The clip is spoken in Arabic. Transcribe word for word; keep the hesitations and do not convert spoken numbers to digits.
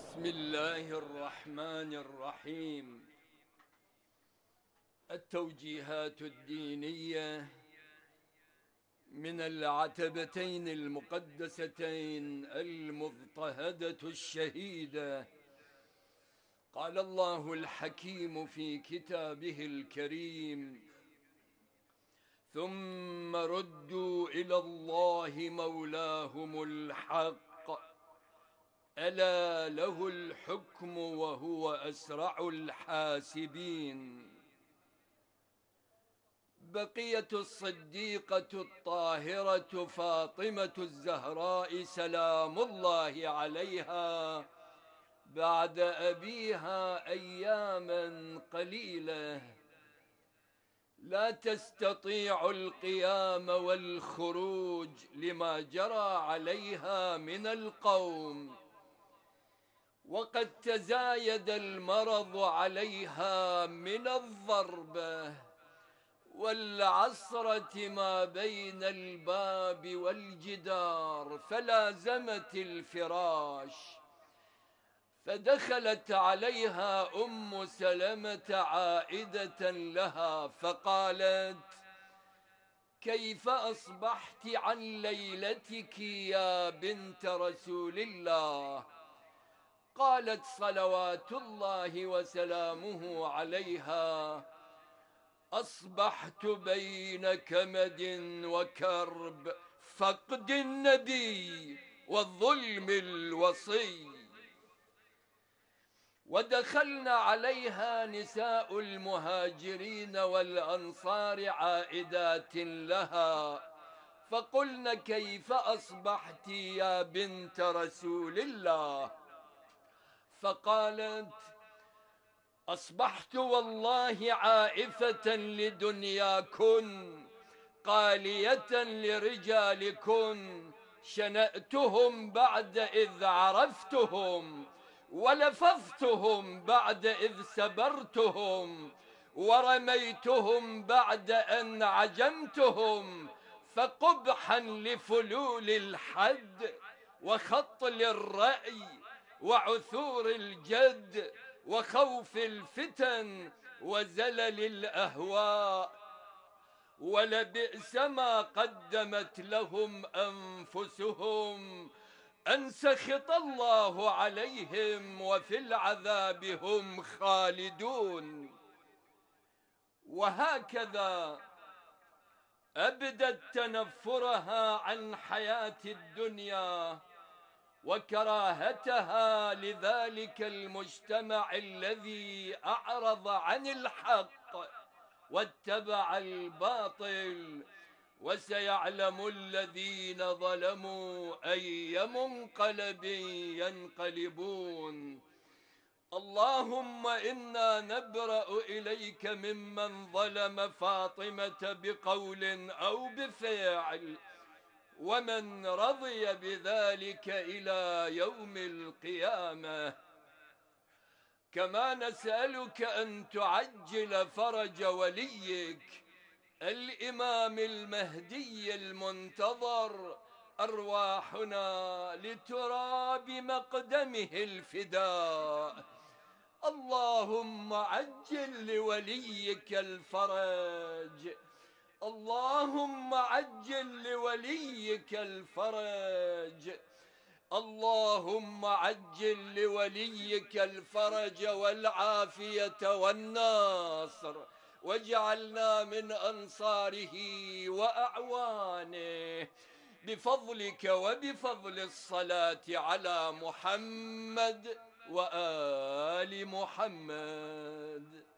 بسم الله الرحمن الرحيم. التوجيهات الدينية من العتبتين المقدستين المضطهدة الشهيدة. قال الله الحكيم في كتابه الكريم: ثم ردوا إلى الله مولاهم الحق ألا له الحكم وهو أسرع الحاسبين. بقية الصديقة الطاهرة فاطمة الزهراء سلام الله عليها بعد أبيها أياما قليلة لا تستطيع القيام والخروج لما جرى عليها من القوم، وقد تزايد المرض عليها من الضربة والعصرة ما بين الباب والجدار، فلازمت الفراش. فدخلت عليها أم سلمة عائدة لها فقالت: كيف أصبحت عن ليلتك يا بنت رسول الله؟ قالت صلوات الله وسلامه عليها: أصبحت بين كمد وكرب، فقد النبي والظلم الوصي. ودخلنا عليها نساء المهاجرين والأنصار عائدات لها فقلن: كيف أصبحت يا بنت رسول الله؟ فقالت: أصبحت والله عائفة لدنياكن قالية لرجالكن، شنأتهم بعد إذ عرفتهم ولفظتهم بعد إذ سبرتهم ورميتهم بعد أن عجمتهم، فقبحا لفلول الحد وخطل الرأي وعثور الجد وخوف الفتن وزلل الأهواء، ولبئس ما قدمت لهم أنفسهم أن سخط الله عليهم وفي العذاب هم خالدون. وهكذا أبدت تنفرها عن حياة الدنيا وكراهتها لذلك المجتمع الذي أعرض عن الحق واتبع الباطل، وسيعلم الذين ظلموا أي منقلب ينقلبون. اللهم إنا نبرأ إليك ممن ظلم فاطمة بقول أو بفعل، ومن رضي بذلك إلى يوم القيامة. كما نسألك أن تعجل فرج وليك الإمام المهدي المنتظر أرواحنا لتراب مقدمه الفداء. اللهم عجل لوليك الفرج، اللهم عجل لوليك الفرج، اللهم عجل لوليك الفرج والعافية والنصر، واجعلنا من أنصاره وأعوانه بفضلك وبفضل الصلاة على محمد وآل محمد.